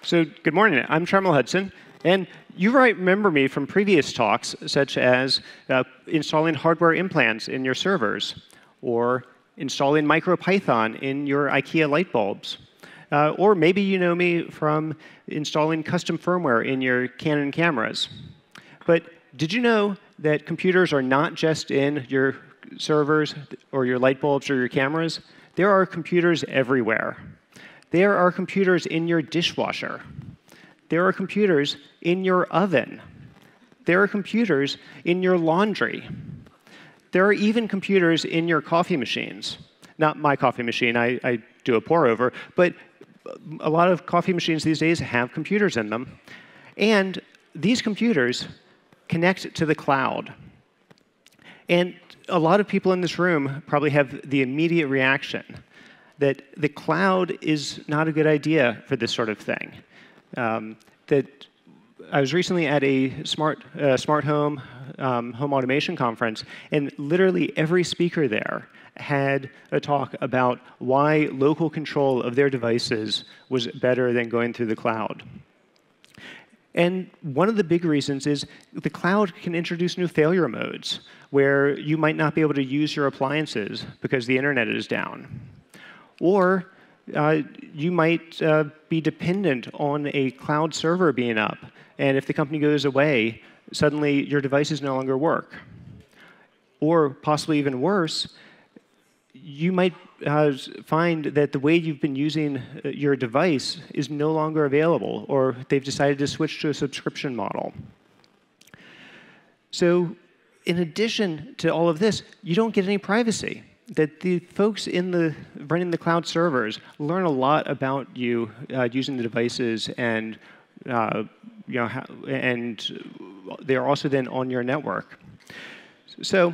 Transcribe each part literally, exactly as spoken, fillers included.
So good morning. I'm Trammell Hudson. And you might remember me from previous talks, such as uh, installing hardware implants in your servers, or installing MicroPython in your IKEA light bulbs. Uh, or maybe you know me from installing custom firmware in your Canon cameras. But did you know that computers are not just in your servers or your light bulbs or your cameras? There are computers everywhere. There are computers in your dishwasher. There are computers in your oven. There are computers in your laundry. There are even computers in your coffee machines. Not my coffee machine, I, I do a pour over, but a lot of coffee machines these days have computers in them. And these computers connect to the cloud. And a lot of people in this room probably have the immediate reaction that the cloud is not a good idea for this sort of thing. Um, that I was recently at a smart, uh, smart home, um, home automation conference, and literally every speaker there had a talk about why local control of their devices was better than going through the cloud. And one of the big reasons is the cloud can introduce new failure modes where you might not be able to use your appliances because the internet is down. Or uh, you might uh, be dependent on a cloud server being up, and if the company goes away, suddenly your devices no longer work. Or possibly even worse, you might uh, find that the way you've been using your device is no longer available, or they've decided to switch to a subscription model. So in addition to all of this, you don't get any privacy. That the folks in the running the cloud servers learn a lot about you uh, using the devices, and uh, you know, how, and they are also then on your network. So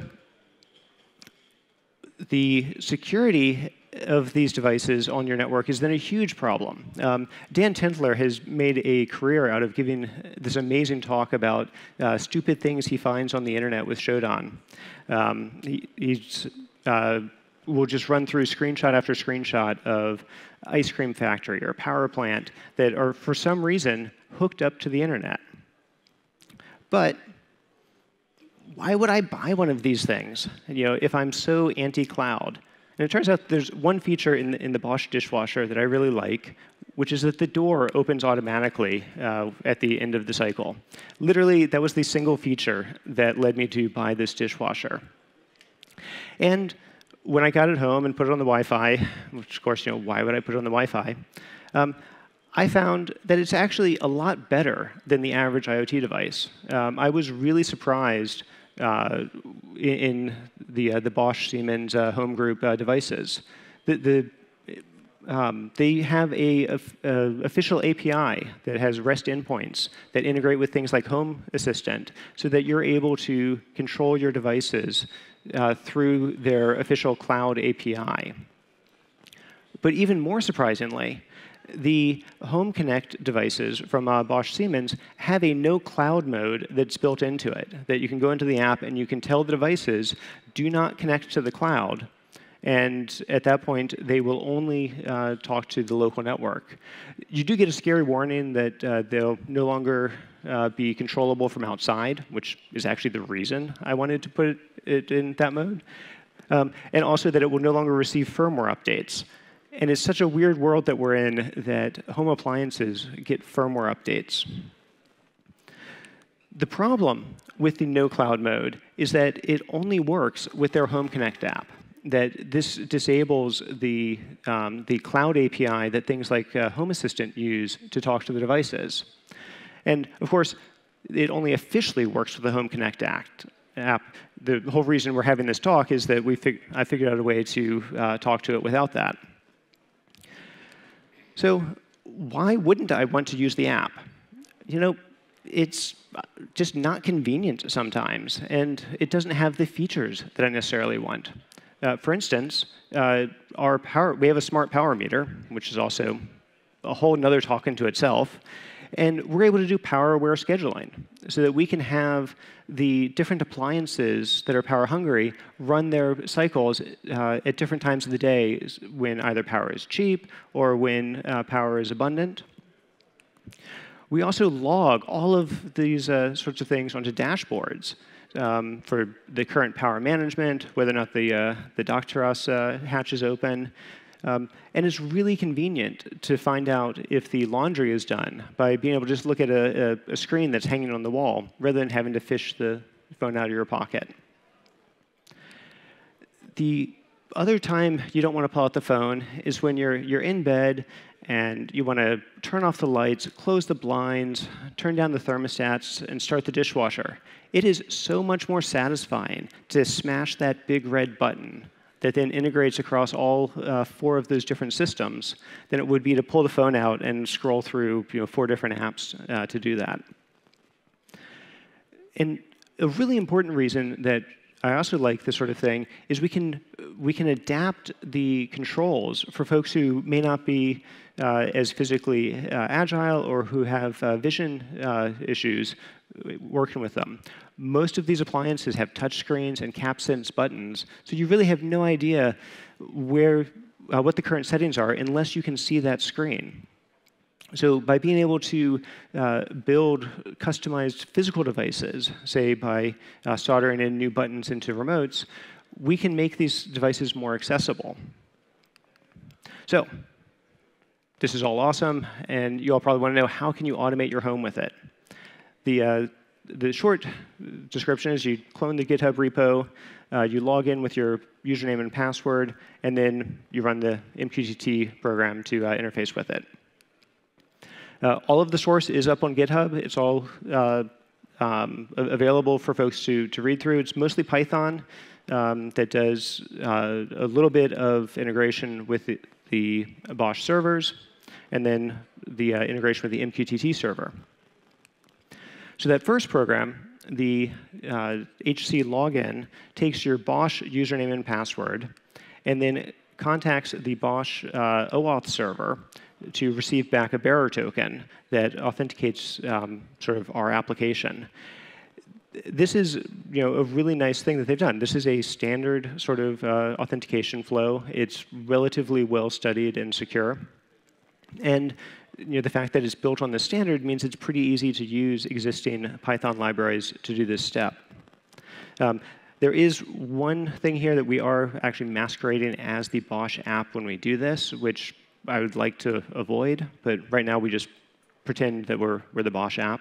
the security of these devices on your network is then a huge problem. Um, Dan Tentler has made a career out of giving this amazing talk about uh, stupid things he finds on the internet with Shodan. Um, he, he's Uh, we'll just run through screenshot after screenshot of ice cream factory or power plant that are, for some reason, hooked up to the internet. But why would I buy one of these things, you know, if I'm so anti-cloud? And it turns out there's one feature in the, in the Bosch dishwasher that I really like, which is that the door opens automatically uh, at the end of the cycle. Literally, that was the single feature that led me to buy this dishwasher. And when I got it home and put it on the Wi-Fi, which of course, you know, why would I put it on the Wi-Fi? Um, I found that it's actually a lot better than the average IoT device. Um, I was really surprised uh, in, in the uh, the Bosch-Siemens uh, home group uh, devices. The, the Um, they have a, a, a official A P I that has REST endpoints that integrate with things like Home Assistant, so that you're able to control your devices uh, through their official cloud A P I. But even more surprisingly, the Home Connect devices from uh, Bosch-Siemens have a no cloud mode that's built into it, that you can go into the app and you can tell the devices, do not connect to the cloud. And at that point, they will only uh, talk to the local network. You do get a scary warning that uh, they'll no longer uh, be controllable from outside, which is actually the reason I wanted to put it in that mode. Um, and also that it will no longer receive firmware updates. And it's such a weird world that we're in that home appliances get firmware updates. The problem with the no cloud mode is that it only works with their Home Connect app. That this disables the, um, the cloud A P I that things like uh, Home Assistant use to talk to the devices. And of course, it only officially works with the Home Connect Act app. The whole reason we're having this talk is that we fig I figured out a way to uh, talk to it without that. So why wouldn't I want to use the app? You know, it's just not convenient sometimes, and it doesn't have the features that I necessarily want. Uh, for instance, uh, our power, we have a smart power meter, which is also a whole nother talk into itself. And we're able to do power-aware scheduling so that we can have the different appliances that are power hungry run their cycles uh, at different times of the day when either power is cheap or when uh, power is abundant. We also log all of these uh, sorts of things onto dashboards um, for the current power management, whether or not the, uh, the dock terrace uh, hatch is open. Um, and it's really convenient to find out if the laundry is done by being able to just look at a, a, a screen that's hanging on the wall rather than having to fish the phone out of your pocket. The other time you don't want to pull out the phone is when you're, you're in bed and you want to turn off the lights, close the blinds, turn down the thermostats, and start the dishwasher. It is so much more satisfying to smash that big red button that then integrates across all uh, four of those different systems than it would be to pull the phone out and scroll through you know, four different apps uh, to do that. And a really important reason that I also like this sort of thing is we can, we can adapt the controls for folks who may not be uh, as physically uh, agile or who have uh, vision uh, issues working with them. Most of these appliances have touchscreens and CapSense buttons, so you really have no idea where, uh, what the current settings are unless you can see that screen. So by being able to uh, build customized physical devices, say by uh, soldering in new buttons into remotes, we can make these devices more accessible. So this is all awesome, and you all probably want to know, how can you automate your home with it? The, uh, the short description is you clone the GitHub repo, uh, you log in with your username and password, and then you run the M Q T T program to uh, interface with it. Uh, all of the source is up on GitHub. It's all uh, um, available for folks to, to read through. It's mostly Python um, that does uh, a little bit of integration with the, the Bosch servers, and then the uh, integration with the M Q T T server. So that first program, the uh, H C login, takes your Bosch username and password, and then contacts the Bosch uh, OAuth server to receive back a bearer token that authenticates um, sort of our application. This is you know, a really nice thing that they've done. This is a standard sort of uh, authentication flow. It's relatively well studied and secure. And you know, the fact that it's built on this standard means it's pretty easy to use existing Python libraries to do this step. Um, There is one thing here that we are actually masquerading as the Bosch app when we do this, which I would like to avoid, but right now we just pretend that we're, we're the Bosch app.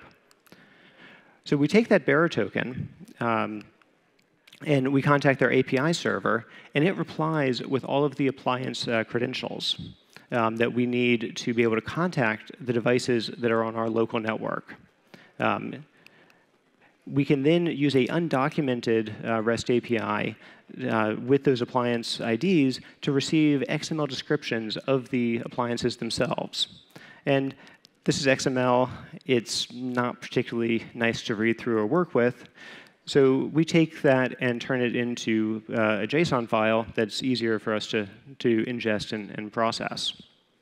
So we take that bearer token, um, and we contact their A P I server, and it replies with all of the appliance uh, credentials um, that we need to be able to contact the devices that are on our local network. Um, We can then use a undocumented uh, REST A P I uh, with those appliance I Ds to receive X M L descriptions of the appliances themselves. And this is X M L. It's not particularly nice to read through or work with. So we take that and turn it into uh, a JSON file that's easier for us to, to ingest and, and process.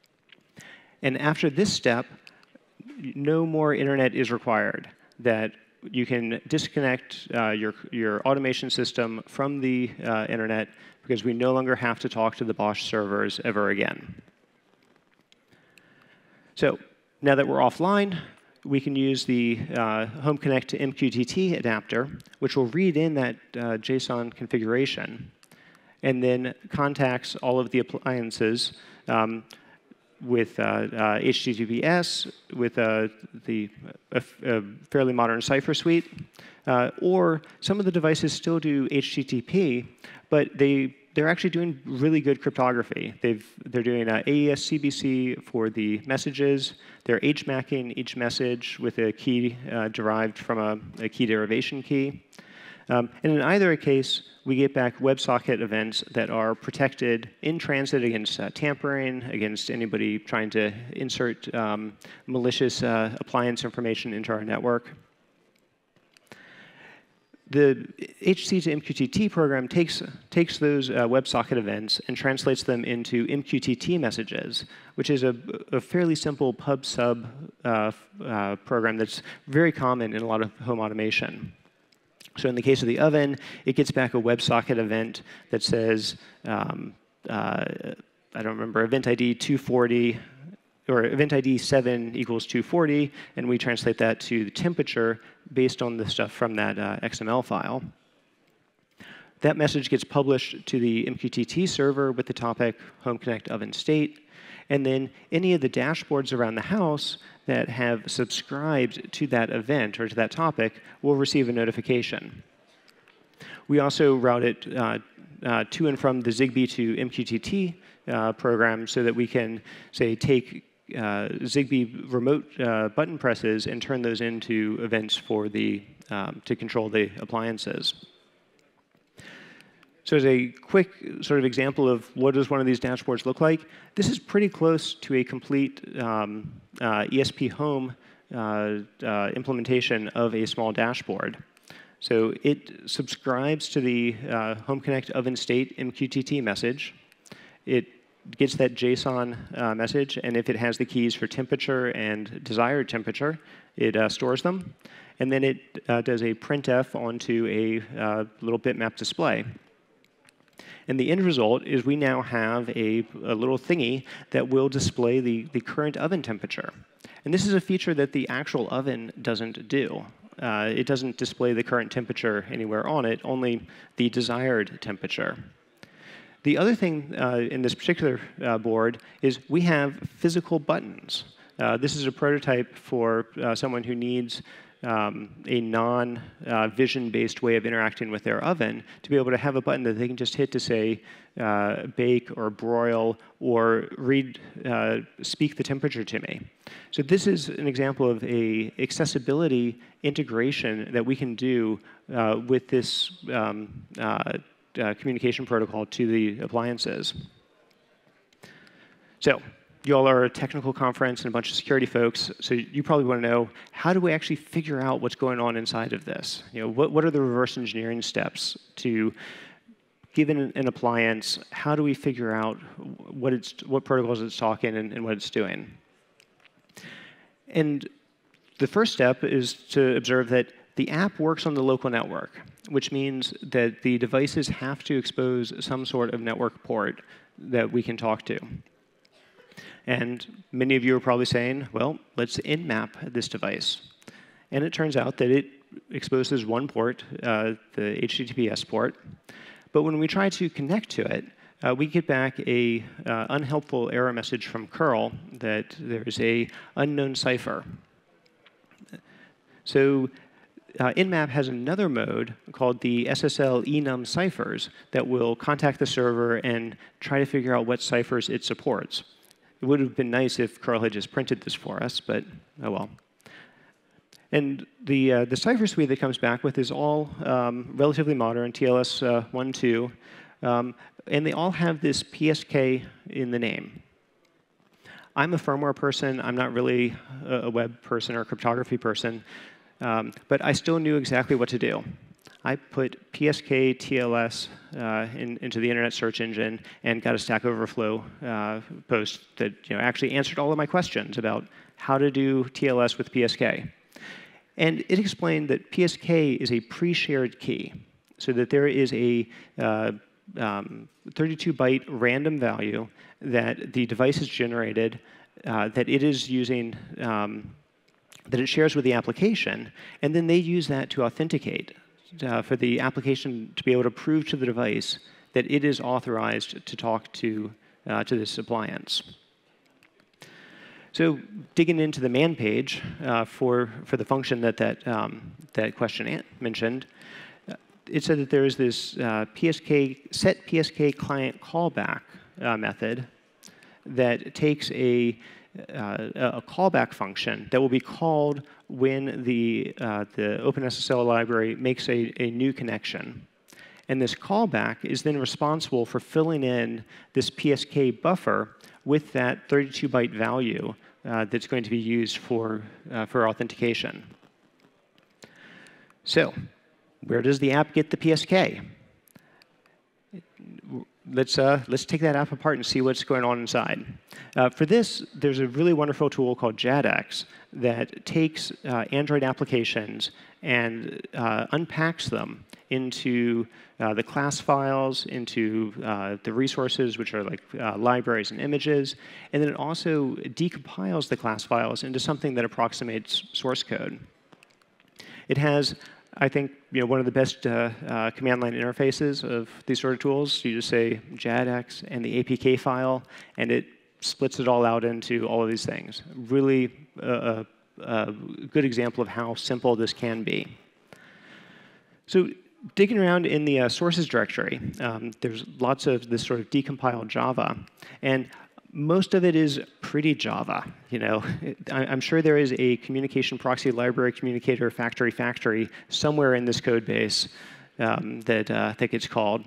And after this step, no more internet is required. That you can disconnect uh, your, your automation system from the uh, internet because we no longer have to talk to the Bosch servers ever again. So now that we're offline, we can use the uh, Home Connect to M Q T T adapter, which will read in that uh, JSON configuration and then contacts all of the appliances um, with uh, uh, H T T P S, with uh, the a, a fairly modern cipher suite, uh, or some of the devices still do H T T P, but they they're actually doing really good cryptography. They've they're doing uh, A E S C B C for the messages. They're HMACking each message with a key uh, derived from a, a key derivation key. Um, and in either case, we get back WebSocket events that are protected in transit against uh, tampering, against anybody trying to insert um, malicious uh, appliance information into our network. The H C to M Q T T program takes, takes those uh, WebSocket events and translates them into M Q T T messages, which is a, a fairly simple pub-sub uh, uh, program that's very common in a lot of home automation. So in the case of the oven, it gets back a WebSocket event that says, um, uh, I don't remember, event I D two forty, or event I D seven equals two forty, and we translate that to the temperature based on the stuff from that uh, X M L file. That message gets published to the M Q T T server with the topic home connect oven state, and then any of the dashboards around the house that have subscribed to that event or to that topic will receive a notification. We also route it uh, uh, to and from the Zigbee to M Q T T uh, program so that we can, say, take uh, Zigbee remote uh, button presses and turn those into events for the, um, to control the appliances. So as a quick sort of example of what does one of these dashboards look like, this is pretty close to a complete um, uh, E S P Home uh, uh, implementation of a small dashboard. So it subscribes to the uh, Home Connect oven state M Q T T message. It gets that JSON uh, message, and if it has the keys for temperature and desired temperature, it uh, stores them. And then it uh, does a printf onto a uh, little bitmap display. And the end result is we now have a, a little thingy that will display the, the current oven temperature. And this is a feature that the actual oven doesn't do. Uh, it doesn't display the current temperature anywhere on it, only the desired temperature. The other thing uh, in this particular uh, board is we have physical buttons. Uh, this is a prototype for uh, someone who needs um, a non-vision-based uh, way of interacting with their oven to be able to have a button that they can just hit to say uh, bake or broil or read, uh, speak the temperature to me. So this is an example of a accessibility integration that we can do uh, with this um, uh, uh, communication protocol to the appliances. So you all are a technical conference and a bunch of security folks, so you probably want to know, how do we actually figure out what's going on inside of this? You know, what, what are the reverse engineering steps to, given an, an appliance, how do we figure out what, it's, what protocols it's talking and, and what it's doing? And the first step is to observe that the app works on the local network, which means that the devices have to expose some sort of network port that we can talk to. And many of you are probably saying, well, let's nmap this device. And it turns out that it exposes one port, uh, the H T T P S port. But when we try to connect to it, uh, we get back a uh, unhelpful error message from curl that there's a unknown cipher. So uh, nmap has another mode called the S S L enum ciphers that will contact the server and try to figure out what ciphers it supports. It would have been nice if curl had just printed this for us, but oh well. And the, uh, the cipher suite that comes back with is all um, relatively modern, T L S uh, one point two, um, and they all have this P S K in the name. I'm a firmware person. I'm not really a web person or a cryptography person, um, but I still knew exactly what to do. I put P S K T L S uh, in, into the internet search engine and got a Stack Overflow uh, post that you know, actually answered all of my questions about how to do T L S with P S K. And it explained that P S K is a pre-shared key, so that there is a uh, um, thirty-two byte random value that the device has generated uh, that it is using, um, that it shares with the application, and then they use that to authenticate. Uh, for the application to be able to prove to the device that it is authorized to talk to, uh, to this appliance. So digging into the man page uh, for, for the function that that, um, that question mentioned, uh, it said that there is this uh, P S K, set P S K client callback uh, method that takes a Uh, a callback function that will be called when the, uh, the OpenSSL library makes a, a new connection. And this callback is then responsible for filling in this P S K buffer with that thirty-two byte value uh, that's going to be used for, uh, for authentication. So where does the app get the P S K? let's, uh, let's take that app apart and see what's going on inside. Uh, for this, there's a really wonderful tool called JADX that takes uh, Android applications and uh, unpacks them into uh, the class files, into uh, the resources, which are like uh, libraries and images, and then it also decompiles the class files into something that approximates source code. It has, I think, you know, one of the best uh, uh, command line interfaces of these sort of tools. You just say JADX and the A P K file, and it splits it all out into all of these things. Really uh, a, a good example of how simple this can be. So digging around in the uh, sources directory, um, there's lots of this sort of decompiled Java, and most of it is pretty Java. You know, I'm sure there is a communication proxy library communicator factory factory somewhere in this code base um, that uh, that gets called.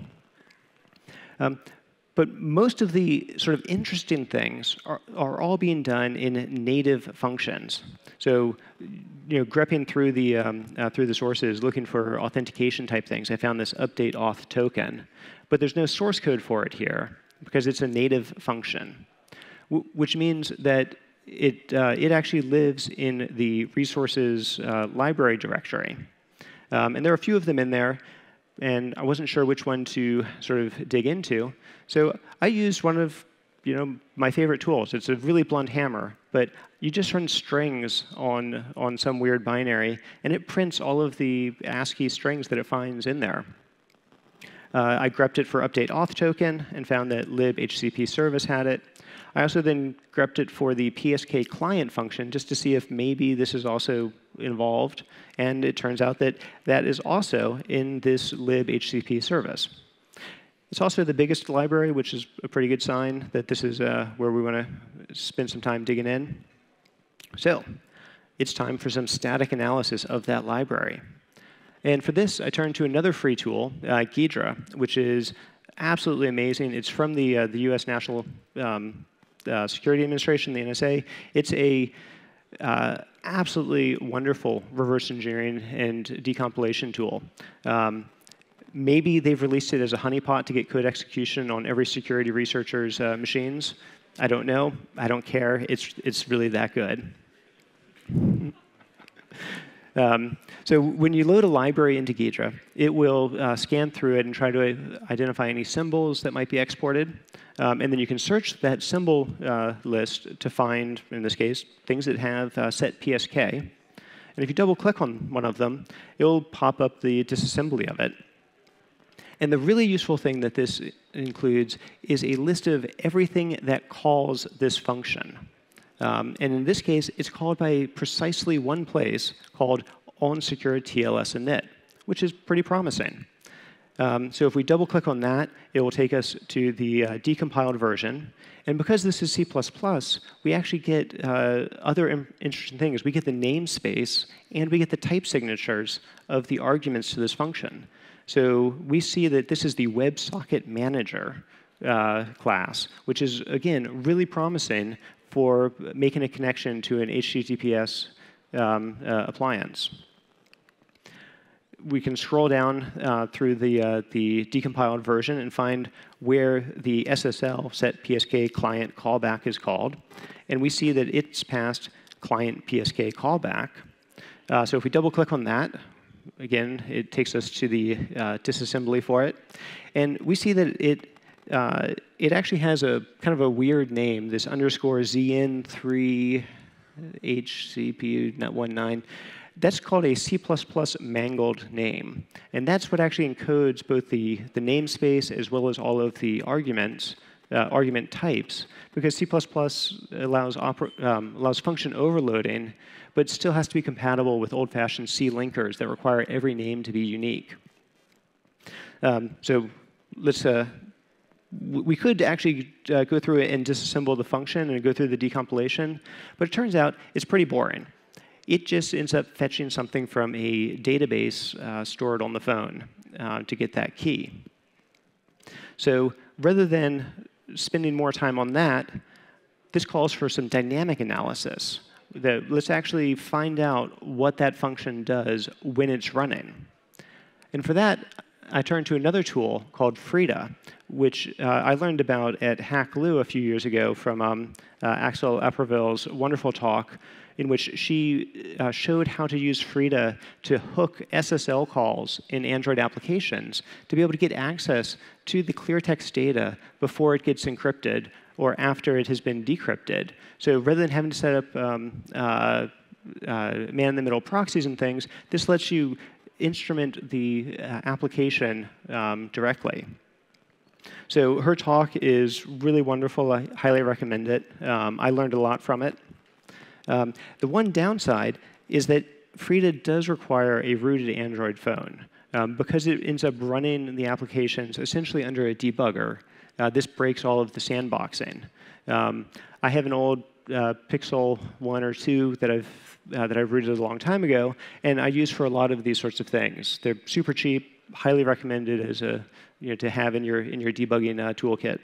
Um, but most of the sort of interesting things are, are all being done in native functions. So, you know, grepping through the um, uh, through the sources, looking for authentication type things, I found this update auth token, but there's no source code for it here because it's a native function, which means that it, uh, it actually lives in the resources uh, library directory. Um, and there are a few of them in there, and I wasn't sure which one to sort of dig into. So I used one of you know, my favorite tools. It's a really blunt hammer, but you just run strings on, on some weird binary, and it prints all of the ASCII strings that it finds in there. Uh, I grepped it for update auth token and found that libhcp service had it. I also then grepped it for the P S K client function just to see if maybe this is also involved. And it turns out that that is also in this libhcp service. It's also the biggest library, which is a pretty good sign that this is uh, where we want to spend some time digging in. So it's time for some static analysis of that library. And for this, I turned to another free tool, uh, Ghidra, which is absolutely amazing. It's from the, uh, the U S National um, uh, Security Administration, the N S A. It's a uh, absolutely wonderful reverse engineering and decompilation tool. Um, maybe they've released it as a honeypot to get code execution on every security researcher's uh, machines. I don't know. I don't care. It's, it's really that good. Um, so when you load a library into Ghidra, it will uh, scan through it and try to identify any symbols that might be exported. Um, and then you can search that symbol uh, list to find, in this case, things that have uh, set P S K. And if you double-click on one of them, it will pop up the disassembly of it. And the really useful thing that this includes is a list of everything that calls this function. Um, and in this case, it's called by precisely one place called onSecure T L S init, which is pretty promising. Um, so if we double-click on that, it will take us to the uh, decompiled version. And because this is C plus plus, we actually get uh, other interesting things. We get the namespace, and we get the type signatures of the arguments to this function. So we see that this is the WebSocket Manager uh, class, which is, again, really promising for making a connection to an H T T P S um, uh, appliance. We can scroll down uh, through the, uh, the decompiled version and find where the S S L set P S K client callback is called. And we see that it's passed client P S K callback. Uh, so if we double-click on that, again, it takes us to the uh, disassembly for it. And we see that it Uh, it actually has a kind of a weird name, this underscore Z N three H C P U nineteen. That's called a C plus plus mangled name. And that's what actually encodes both the, the namespace as well as all of the arguments, uh, argument types, because C plus plus allows, um, allows function overloading, but still has to be compatible with old-fashioned C linkers that require every name to be unique. Um, so let's uh, we could actually uh, go through it and disassemble the function and go through the decompilation, but it turns out it's pretty boring. It just ends up fetching something from a database uh, stored on the phone uh, to get that key. So rather than spending more time on that, this calls for some dynamic analysis. That let's actually find out what that function does when it's running. And for that, I turned to another tool called Frida, which uh, I learned about at HackLoo a few years ago from um, uh, Axel Aperville's wonderful talk, in which she uh, showed how to use Frida to hook S S L calls in Android applications to be able to get access to the clear text data before it gets encrypted or after it has been decrypted. So rather than having to set up um, uh, uh, man-in-the-middle proxies and things, this lets you instrument the uh, application um, directly. So her talk is really wonderful. I highly recommend it. Um, I learned a lot from it. Um, the one downside is that Frida does require a rooted Android phone. Um, because it ends up running the applications essentially under a debugger, uh, this breaks all of the sandboxing. Um, I have an old uh, Pixel one or two that I've, uh, that I've rooted a long time ago, and I use for a lot of these sorts of things. They're super cheap, highly recommended as a, you know, to have in your, in your debugging uh, toolkit.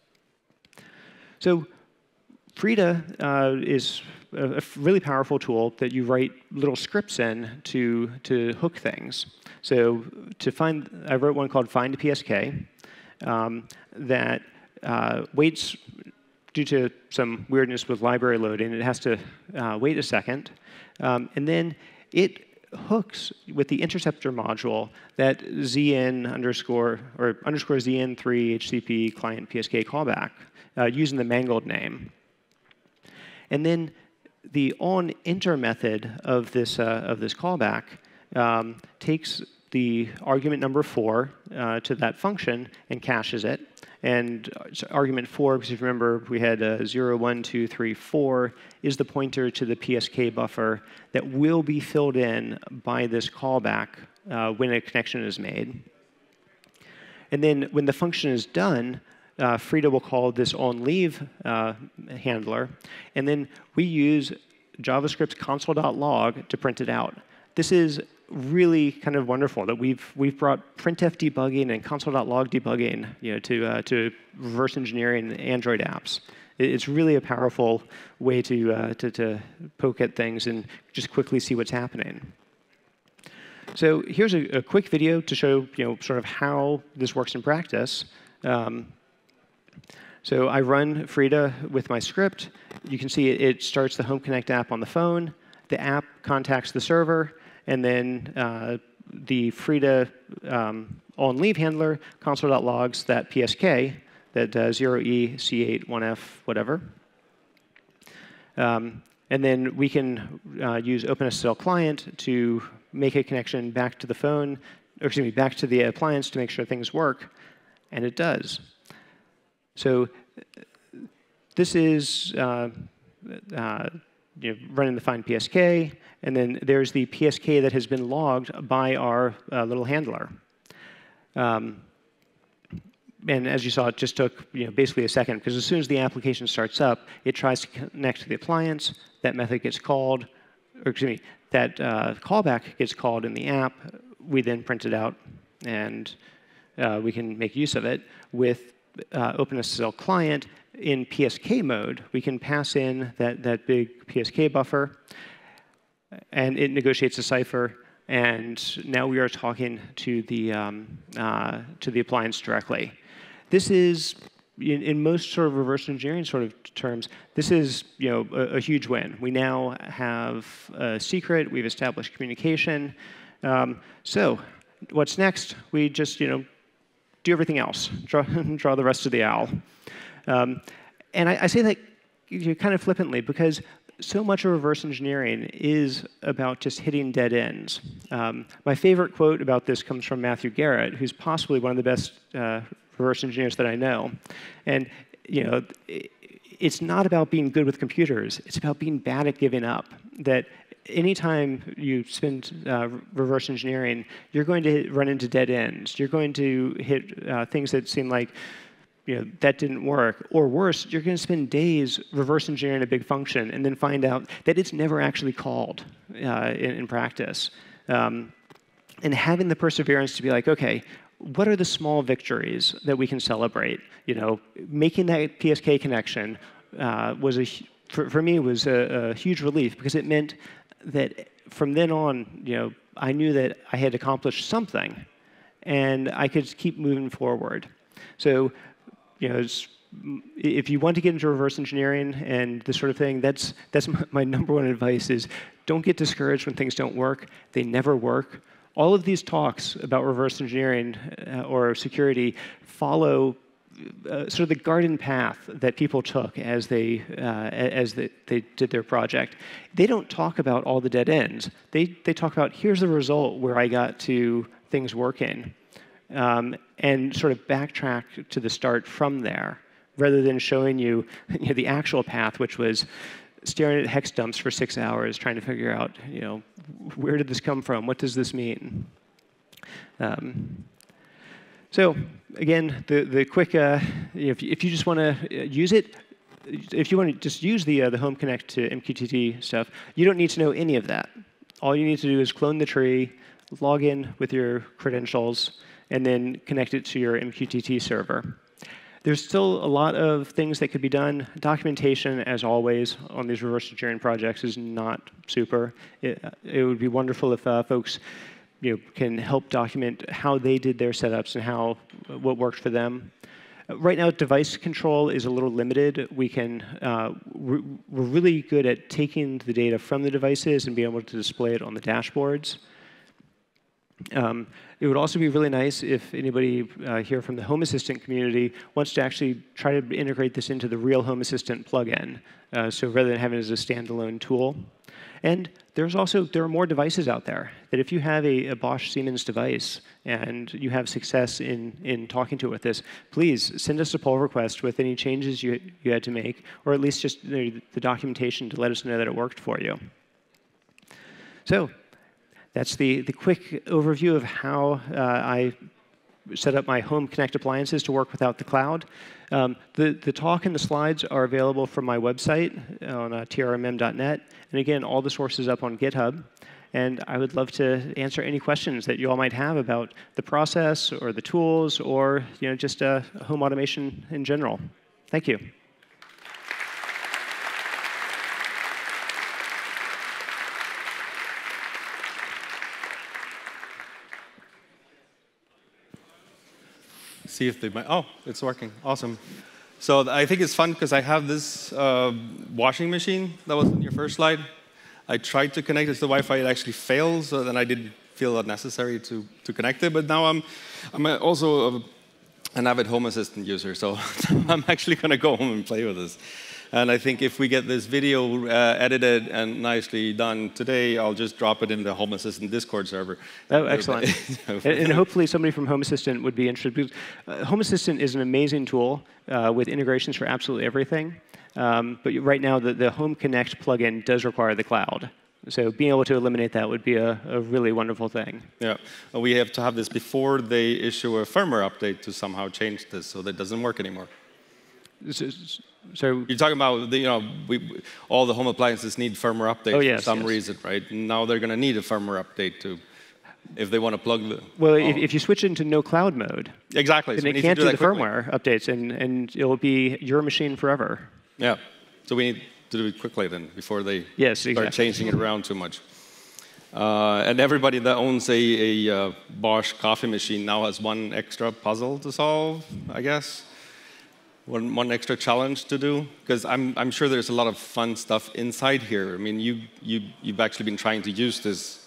So Frida uh, is a, a really powerful tool that you write little scripts in to, to hook things. So to find, I wrote one called find P S K um, that uh, waits, due to some weirdness with library loading, it has to uh, wait a second. Um, and then it hooks with the interceptor module that zn underscore, or underscore zn three H C P client P S K callback uh, using the mangled name. And then the onEnter method of this, uh, of this callback um, takes the argument number four uh, to that function and caches it. And so argument four, because if you remember, we had uh, zero, one, two, three, four, is the pointer to the P S K buffer that will be filled in by this callback uh, when a connection is made. And then when the function is done, uh, Frida will call this onLeave uh, handler. And then we use JavaScript's console.log to print it out. This is really kind of wonderful that we've we've brought printf debugging and console.log debugging, you know, to uh, to reverse engineering Android apps. It's really a powerful way to uh, to to poke at things and just quickly see what's happening. So here's a, a quick video to show, you know, sort of how this works in practice. Um, so I run Frida with my script. You can see it, it starts the Home Connect app on the phone. The app contacts the server. And then uh, the Frida um, onLeave handler console.logs that P S K, that uh, zero E C eight one F, whatever. Um, and then we can uh, use OpenSSL client to make a connection back to the phone, or excuse me, back to the appliance to make sure things work. And it does. So this is uh, uh, you know, running the find P S K. And then there's the P S K that has been logged by our uh, little handler. Um, and as you saw, it just took, you know, basically a second, because as soon as the application starts up, it tries to connect to the appliance. That method gets called, or excuse me, that uh, callback gets called in the app. We then print it out, and uh, we can make use of it. With uh, OpenSSL client in P S K mode, we can pass in that, that big P S K buffer, and it negotiates a cipher, and now we are talking to the um, uh, to the appliance directly. This is, in, in most sort of reverse engineering sort of terms, this is, you know, a, a huge win. We now have a secret. We've established communication. Um, so what's next? We just, you know, do everything else. Draw draw the rest of the owl. Um, and I, I say that, you know, kind of flippantly, because so much of reverse engineering is about just hitting dead ends. Um, my favorite quote about this comes from Matthew Garrett, who's possibly one of the best uh, reverse engineers that I know. And, you know, it's not about being good with computers. It's about being bad at giving up. That anytime you spend uh, reverse engineering, you're going to hit, run into dead ends. You're going to hit uh, things that seem like, you know, that didn't work. Or worse, you're going to spend days reverse engineering a big function and then find out that it's never actually called uh, in, in practice. Um, and having the perseverance to be like, OK, what are the small victories that we can celebrate? You know, making that P S K connection uh, was a, for, for me, was a, a huge relief, because it meant that from then on, you know, I knew that I had accomplished something. and I could keep moving forward. So, you know, it's, if you want to get into reverse engineering and this sort of thing, that's that's my number one advice is don't get discouraged when things don't work. They never work. All of these talks about reverse engineering uh, or security follow uh, sort of the garden path that people took as they uh, as they, they did their project. They don't talk about all the dead ends. They they talk about here's the result where I got to things working, um, and sort of backtrack to the start from there, rather than showing you, you know, the actual path, which was staring at hex dumps for six hours trying to figure out, you know, where did this come from? What does this mean? Um, so again, the the quick, uh, if if you just want to use it, if you want to just use the uh, the Home Connect to M Q T T stuff, you don't need to know any of that. All you need to do is clone the tree, log in with your credentials, and then connect it to your M Q T T server. There's still a lot of things that could be done. Documentation, as always, on these reverse engineering projects is not super. It, it would be wonderful if uh, folks, you know, can help document how they did their setups and how what worked for them. Right now, device control is a little limited. We can, uh, we're, we're really good at taking the data from the devices and being able to display it on the dashboards. Um, it would also be really nice if anybody uh, here from the Home Assistant community wants to actually try to integrate this into the real Home Assistant plugin, uh, so rather than having it as a standalone tool. And there's also, there are more devices out there that if you have a, a Bosch-Siemens device and you have success in, in talking to it with this, please send us a pull request with any changes you, you had to make, or at least just you know, the documentation to let us know that it worked for you. So, that's the, the quick overview of how uh, I set up my Home Connect appliances to work without the cloud. Um, the, the talk and the slides are available from my website on uh, T R M M dot net. And again, all the sources up on GitHub. And I would love to answer any questions that you all might have about the process or the tools or you know, just uh, home automation in general. Thank you. See if they might. Oh, it's working. Awesome. So I think it's fun because I have this uh, washing machine that was in your first slide. I tried to connect it to the Wi-Fi. It actually failed, so then I didn't feel it necessary to, to connect it. But now I'm, I'm also a, an avid Home Assistant user, so I'm actually going to go home and play with this. And I think if we get this video uh, edited and nicely done today, I'll just drop it in the Home Assistant Discord server. Oh, excellent. and, and hopefully somebody from Home Assistant would be interested. Because, uh, Home Assistant is an amazing tool uh, with integrations for absolutely everything. Um, but right now, the, the Home Connect plugin does require the cloud. So being able to eliminate that would be a, a really wonderful thing. Yeah, we have to have this before they issue a firmware update to somehow change this so that it doesn't work anymore. So, so you're talking about the, you know we, all the home appliances need firmware updates oh, yes, for some yes. reason, right? And now they're going to need a firmware update to, if they want to plug the. Well, oh. if, if you switch into no cloud mode, exactly, then so it can't do, do the quickly. firmware updates, and and it'll be your machine forever. Yeah, so we need to do it quickly then before they yes, start exactly. changing it around too much. Uh, and everybody that owns a, a uh, Bosch coffee machine now has one extra puzzle to solve, I guess. One, one extra challenge to do, because I'm, I'm sure there's a lot of fun stuff inside here. I mean, you, you, you've actually been trying to use this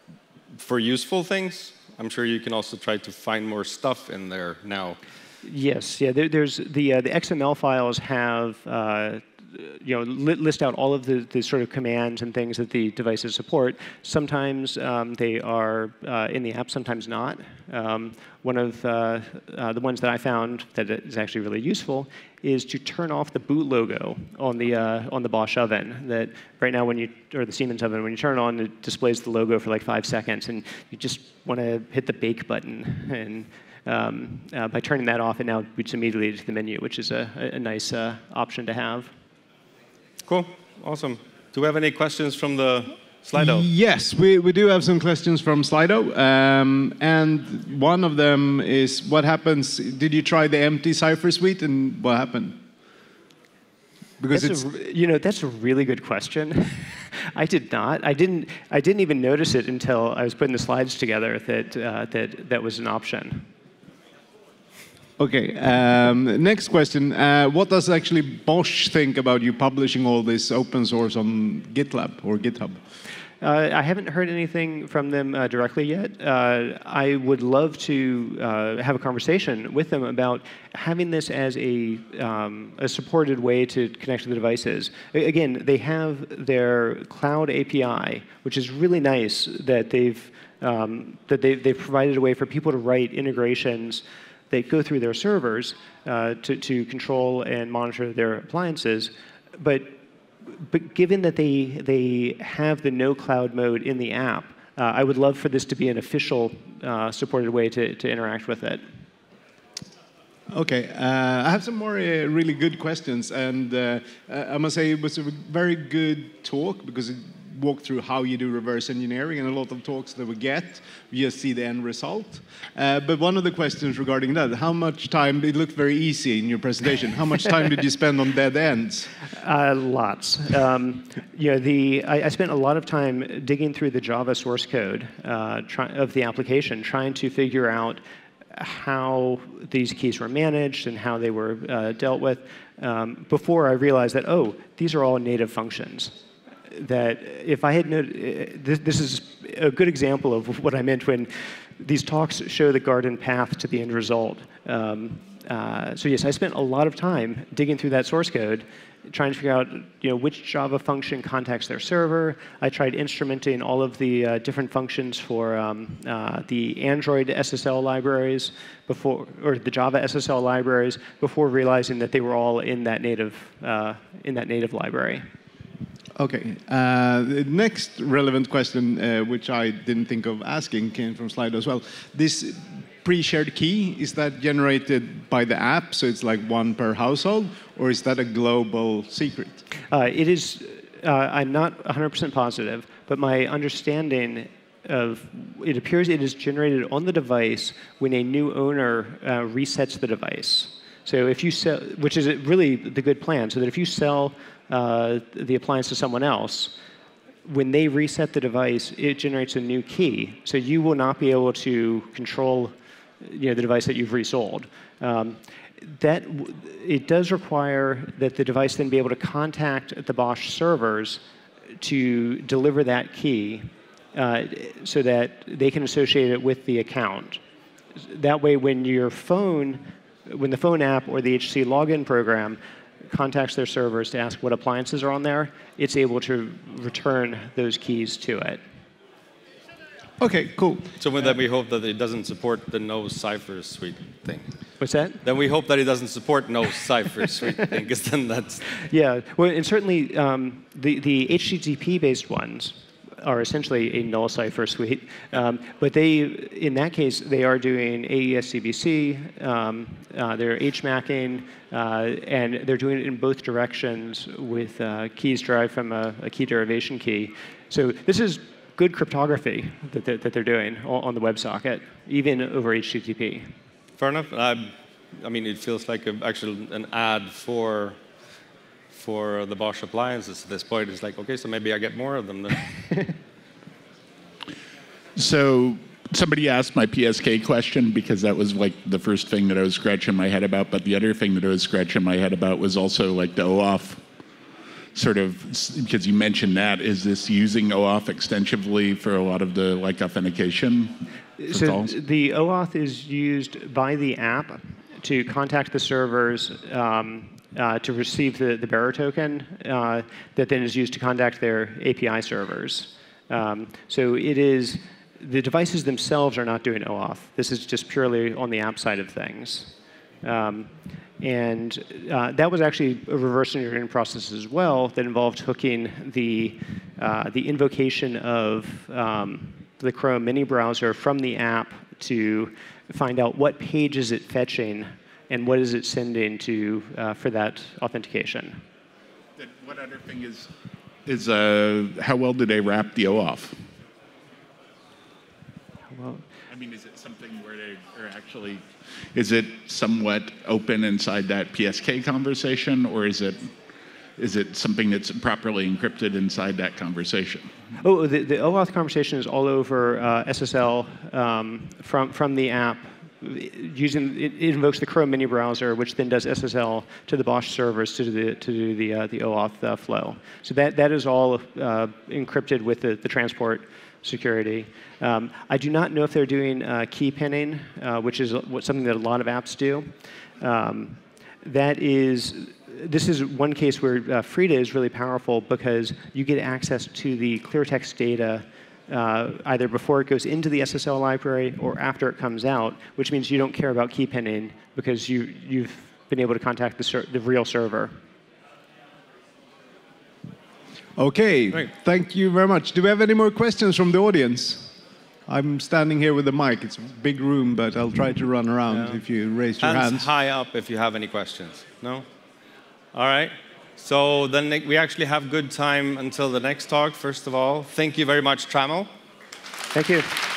for useful things. I'm sure you can also try to find more stuff in there now. Yes, yeah. There, there's the uh, the X M L files have uh, you know li list out all of the, the sort of commands and things that the devices support. Sometimes um, they are uh, in the app, sometimes not. Um, one of uh, uh, the ones that I found that is actually really useful is to turn off the boot logo on the uh, on the Bosch oven. That right now, when you or the Siemens oven, when you turn it on, it displays the logo for like five seconds, and you just want to hit the bake button. And um, uh, by turning that off, it now boots immediately to the menu, which is a, a nice uh, option to have. Cool, awesome. Do we have any questions from the Slido? Yes, we, we do have some questions from Slido. Um, and one of them is, what happens, did you try the empty Cypher suite and what happened? Because that's it's, a, you know, that's a really good question. I did not. I didn't. I didn't even notice it until I was putting the slides together that uh, that that was an option. Okay. Um, next question: uh, what does actually Bosch think about you publishing all this open source on GitLab or GitHub? Uh, I haven't heard anything from them uh, directly yet. Uh, I would love to uh, have a conversation with them about having this as a, um, a supported way to connect to the devices. A again, they have their cloud A P I, which is really nice that they've um, that they, they've provided a way for people to write integrations that go through their servers uh, to, to control and monitor their appliances, but But given that they, they have the no cloud mode in the app, uh, I would love for this to be an official uh, supported way to, to interact with it. Okay, uh, I have some more uh, really good questions, and uh, I must say it was a very good talk because it walked through how you do reverse engineering, and a lot of talks that we get, we just see the end result. Uh, but one of the questions regarding that, how much time, it looked very easy in your presentation, how much time did you spend on dead ends? Uh, lots. Um, you know, the, I, I spent a lot of time digging through the Java source code uh, try, of the application, trying to figure out how these keys were managed and how they were uh, dealt with um, before I realized that, oh, these are all native functions. That if I had noted, this, this is a good example of what I meant when these talks show the garden path to the end result. Um, uh, so yes, I spent a lot of time digging through that source code, trying to figure out you know, which Java function contacts their server. I tried instrumenting all of the uh, different functions for um, uh, the Android S S L libraries before, or the Java S S L libraries before realizing that they were all in that native, uh, in that native library. Okay. Uh, the next relevant question, uh, which I didn't think of asking, came from Slido as well. This pre-shared key, is that generated by the app, so it's like one per household, or is that a global secret? Uh, it is. Uh, I'm not one hundred percent positive, but my understanding of it appears it is generated on the device when a new owner uh, resets the device. So if you sell, which is really the good plan, so that if you sell Uh, the appliance to someone else, when they reset the device, it generates a new key. So you will not be able to control you know, the device that you've resold. Um, that, it does require that the device then be able to contact the Bosch servers to deliver that key uh, so that they can associate it with the account. That way, when your phone, when the phone app or the H C login program contacts their servers to ask what appliances are on there, it's able to return those keys to it. Okay, cool. So with that, we hope that it doesn't support the no cipher suite thing. What's that? Then we hope that it doesn't support no cipher suite thing, because then that's... Yeah, well, and certainly um, the, the H T T P-based ones are essentially a null cipher suite. Um, but they, in that case, they are doing A E S C B C, um, uh, they're HMACing, uh, and they're doing it in both directions with uh, keys derived from a, a key derivation key. So this is good cryptography that they're, that they're doing on the WebSocket, even over H T T P. Fair enough. I, I mean, it feels like a, actually an ad for for the Bosch appliances at this point. It's like, okay, so maybe I get more of them then. So somebody asked my P S K question because that was like the first thing that I was scratching my head about. But the other thing that I was scratching my head about was also like the OAuth sort of, because you mentioned that. Is this using OAuth extensively for a lot of the like authentication? So calls? The OAuth is used by the app to contact the servers um, uh, to receive the, the bearer token uh, that then is used to contact their A P I servers. Um, so it is, the devices themselves are not doing OAuth. This is just purely on the app side of things. Um, and uh, that was actually a reverse engineering process as well that involved hooking the, uh, the invocation of um, the Chrome mini browser from the app to find out what page is it fetching and what is it sending to uh, for that authentication. What other thing is, is uh, how well do they wrap the OAuth? Well, I mean, is it something where they are actually, is it somewhat open inside that P S K conversation, or is it is it something that's properly encrypted inside that conversation? Oh, the, the OAuth conversation is all over uh, S S L um, from, from the app. Using, it, it invokes the Chrome mini browser, which then does S S L to the Bosch servers to do the, to do the, uh, the OAuth uh, flow. So that, that is all uh, encrypted with the, the transport security. Um, I do not know if they're doing uh, key pinning, uh, which is what, something that a lot of apps do. Um, that is, this is one case where uh, Frida is really powerful because you get access to the clear text data uh, either before it goes into the S S L library or after it comes out, which means you don't care about key pinning because you, you've been able to contact the, ser the real server. Okay, Great. Thank you very much. Do we have any more questions from the audience? I'm standing here with the mic. It's a big room, but I'll try to run around Yeah. if you raise your Hands hands. high up if you have any questions. No? All right. So then we actually have good time until the next talk, first of all. Thank you very much, Trammell. Thank you.